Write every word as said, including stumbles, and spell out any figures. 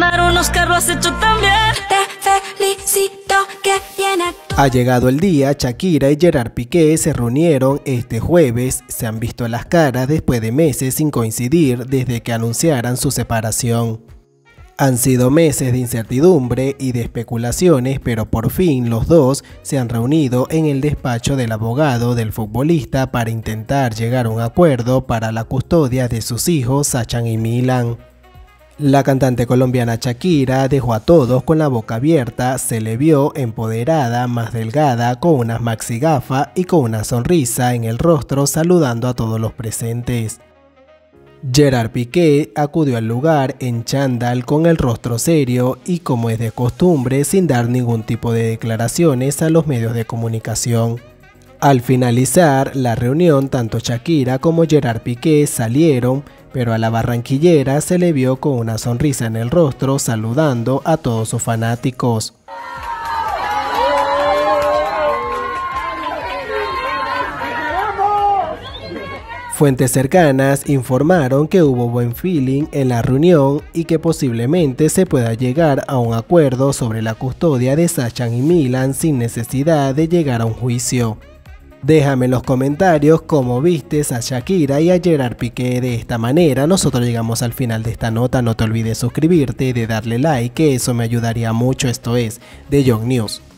ganar un Oscar, lo has hecho tan bien. Te felicito, que bien actúas. Ha llegado el día, Shakira y Gerard Piqué se reunieron este jueves, se han visto las caras después de meses sin coincidir desde que anunciaran su separación. Han sido meses de incertidumbre y de especulaciones, pero por fin los dos se han reunido en el despacho del abogado del futbolista para intentar llegar a un acuerdo para la custodia de sus hijos Sachan y Milan. La cantante colombiana Shakira dejó a todos con la boca abierta, se le vio empoderada, más delgada, con unas maxi gafas y con una sonrisa en el rostro saludando a todos los presentes. Gerard Piqué acudió al lugar en chándal con el rostro serio y, como es de costumbre, sin dar ningún tipo de declaraciones a los medios de comunicación. Al finalizar la reunión, tanto Shakira como Gerard Piqué salieron, pero a la barranquillera se le vio con una sonrisa en el rostro saludando a todos sus fanáticos. Fuentes cercanas informaron que hubo buen feeling en la reunión y que posiblemente se pueda llegar a un acuerdo sobre la custodia de Sachan y Milan sin necesidad de llegar a un juicio. Déjame en los comentarios cómo vistes a Shakira y a Gerard Piqué de esta manera. Nosotros llegamos al final de esta nota, no te olvides suscribirte y de darle like, que eso me ayudaría mucho. Esto es The Young News.